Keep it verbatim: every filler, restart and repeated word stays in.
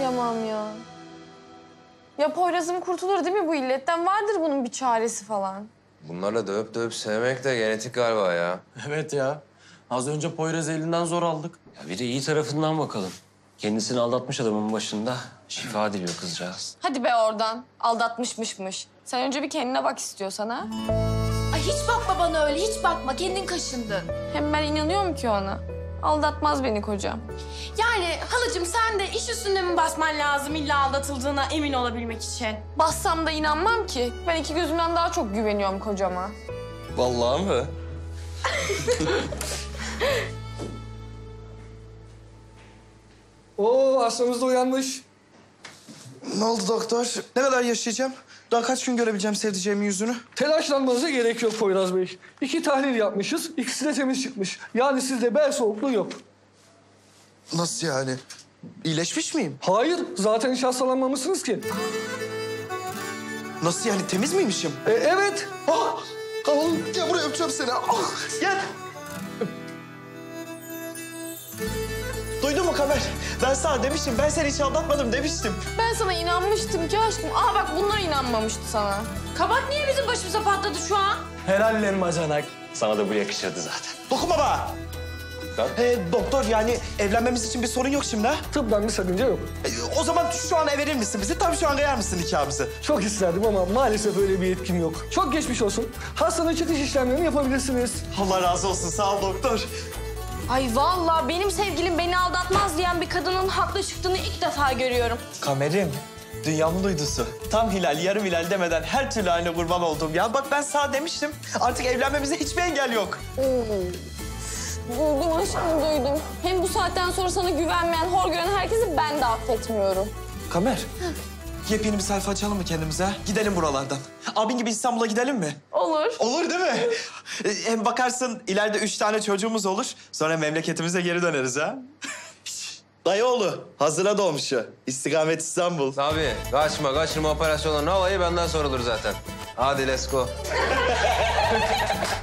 kıyamam ya. Ya Poyraz'ım kurtulur değil mi bu illetten? Vardır bunun bir çaresi falan. Bunlarla dövüp dövüp sevmek de genetik galiba ya. Evet ya. Az önce Poyraz'ı elinden zor aldık. Ya bir de iyi tarafından bakalım. Kendisini aldatmış adamın başında şifa diliyor kızcağız. Hadi be oradan. Aldatmışmışmış. Sen önce bir kendine bak istiyorsan ha. Ay hiç bakma bana öyle, hiç bakma. Kendin kaşındın. Hem ben inanıyorum ki ona. Aldatmaz beni kocam. Yani halacığım sen de iş üstünde mi basman lazım illa aldatıldığına emin olabilmek için? Bassam da inanmam ki. Ben iki gözümden daha çok güveniyorum kocama. Vallahi mı? Oo, hastamız da uyanmış. Ne oldu doktor? Ne kadar yaşayacağım? Daha kaç gün görebileceğim sevdiceğimin yüzünü? Telaşlanmanıza gerek yok Poyraz Bey. İki tahlil yapmışız, ikisi de temiz çıkmış. Yani sizde bel soğukluğu yok. Nasıl yani? İyileşmiş miyim? Hayır, zaten hiç hastalanmamışsınız ki. Nasıl yani? Temiz miymişim? E, evet. Ah! Oğlum gel buraya öpeceğim seni. Ah! Gel. Duydun mu Kamer? Ben sana demiştim. Ben seni hiç aldatmadım demiştim. Ben sana inanmıştım ki aşkım. Aa bak bunlar inanmamıştı sana. Kabak niye bizim başımıza patladı şu an? Helallerim bacanak. Sana da bu yakışırdı zaten. Dokunma bana. Ee, doktor yani evlenmemiz için bir sorun yok şimdi ha? Tıbben bir sakınca yok. Ee, o zaman şu an verir misin bizi? Tam şu an kıyar mısın nikahımızı? Çok isterdim ama maalesef öyle bir yetkim yok. Çok geçmiş olsun. Hastanın çıkış işlemlerini yapabilirsiniz. Allah razı olsun. Sağ ol doktor. Ay vallahi benim sevgilim beni aldatmaz diyen bir kadının haklı çıktığını ilk defa görüyorum. Kamerim, dünyamın uydusu. Tam hilal, yarım hilal demeden her türlü haline kurban oldum ya. Bak ben sana demiştim. Artık evlenmemize hiçbir engel yok. Duydum aşkım duydum. Hem bu saatten sonra sana güvenmeyen, hor gören herkesi ben de affetmiyorum. Kamer, yepyeni bir sayfa açalım mı kendimize? Gidelim buralardan. Abin gibi İstanbul'a gidelim mi? Olur. Olur değil mi? Ee, Hem bakarsın ileride üç tane çocuğumuz olur. Sonra memleketimize geri döneriz ha. Dayıoğlu, hazıra doğmuşu. İstikamet İstanbul. Tabii kaçma kaçırma operasyonların havayı benden sorulur zaten. Hadi let's go.